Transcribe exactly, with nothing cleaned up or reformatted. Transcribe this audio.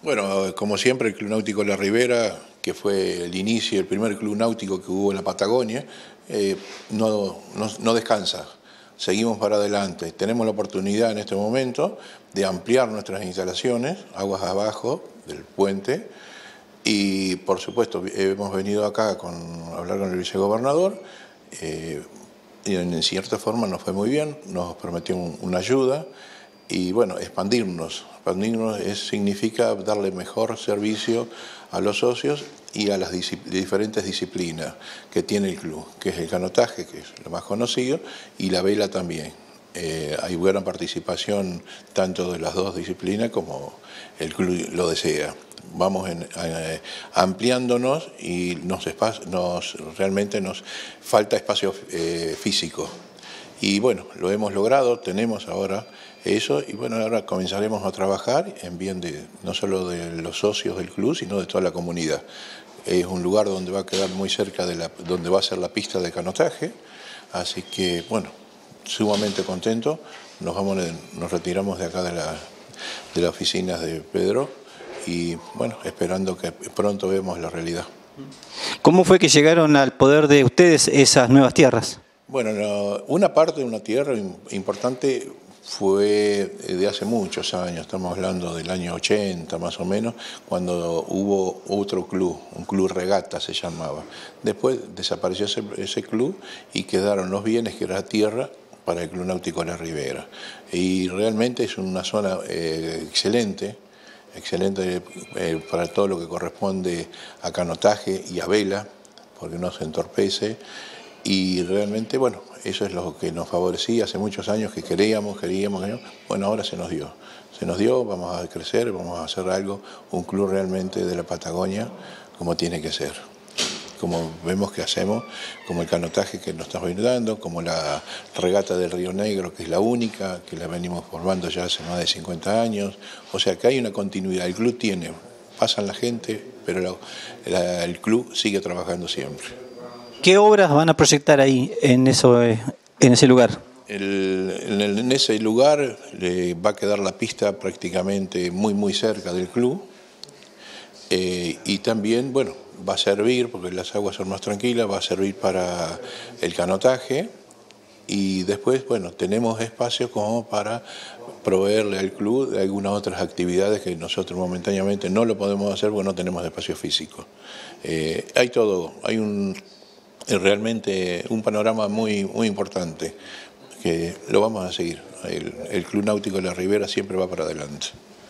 Bueno, como siempre, el Club Náutico La Ribera, que fue el inicio, el primer club náutico que hubo en la Patagonia, eh, no, no, no descansa. Seguimos para adelante. Tenemos la oportunidad en este momento de ampliar nuestras instalaciones, aguas abajo del puente, y por supuesto hemos venido acá con, a hablar con el vicegobernador, eh, y en cierta forma nos fue muy bien, nos prometió un, una ayuda, y bueno, expandirnos. Expandirnos es, significa darle mejor servicio a los socios y a las diferentes disciplinas que tiene el club, que es el canotaje, que es lo más conocido, y la vela también. Eh, hay buena participación tanto de las dos disciplinas como el club lo desea. Vamos en, eh, ampliándonos y nos, nos, realmente nos falta espacio eh, físico. Y bueno, lo hemos logrado, tenemos ahora eso y bueno, ahora comenzaremos a trabajar en bien de no solo de los socios del club, sino de toda la comunidad. Es un lugar donde va a quedar muy cerca de la, donde va a ser la pista de canotaje, así que bueno, sumamente contento. Nos, vamos, nos retiramos de acá de, la, de las oficinas de Pedro y bueno, esperando que pronto veamos la realidad. ¿Cómo fue que llegaron al poder de ustedes esas nuevas tierras? Bueno, no, una parte de una tierra importante fue de hace muchos años, estamos hablando del año ochenta más o menos, cuando hubo otro club, un club regata se llamaba. Después desapareció ese, ese club y quedaron los bienes que era tierra para el Club Náutico La Ribera. Y realmente es una zona eh, excelente, excelente eh, para todo lo que corresponde a canotaje y a vela, porque no se entorpece. Y realmente, bueno, eso es lo que nos favorecía hace muchos años, que queríamos, queríamos, queríamos. Bueno, ahora se nos dio. Se nos dio, vamos a crecer, vamos a hacer algo, un club realmente de la Patagonia, como tiene que ser. Como vemos que hacemos, como el canotaje que nos está brindando, como la regata del Río Negro, que es la única, que la venimos formando ya hace más de cincuenta años. O sea que hay una continuidad, el club tiene, pasan la gente, pero la, la, el club sigue trabajando siempre. ¿Qué obras van a proyectar ahí, en, eso, en ese lugar? El, en, el, en ese lugar eh, va a quedar la pista prácticamente muy, muy cerca del club. Eh, y también, bueno, va a servir, porque las aguas son más tranquilas, va a servir para el canotaje. Y después, bueno, tenemos espacio como para proveerle al club de algunas otras actividades que nosotros momentáneamente no lo podemos hacer porque no tenemos espacio físico. Eh, hay todo, hay un... Es realmente un panorama muy, muy importante, que lo vamos a seguir. El, el Club Náutico La Ribera siempre va para adelante.